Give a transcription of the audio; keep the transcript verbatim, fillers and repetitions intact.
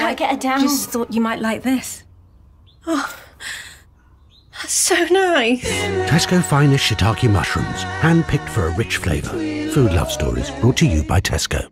I get her down? I just thought you might like this. Oh, that's so nice. Tesco finest shiitake mushrooms, hand-picked for a rich flavour. Food love stories brought to you by Tesco.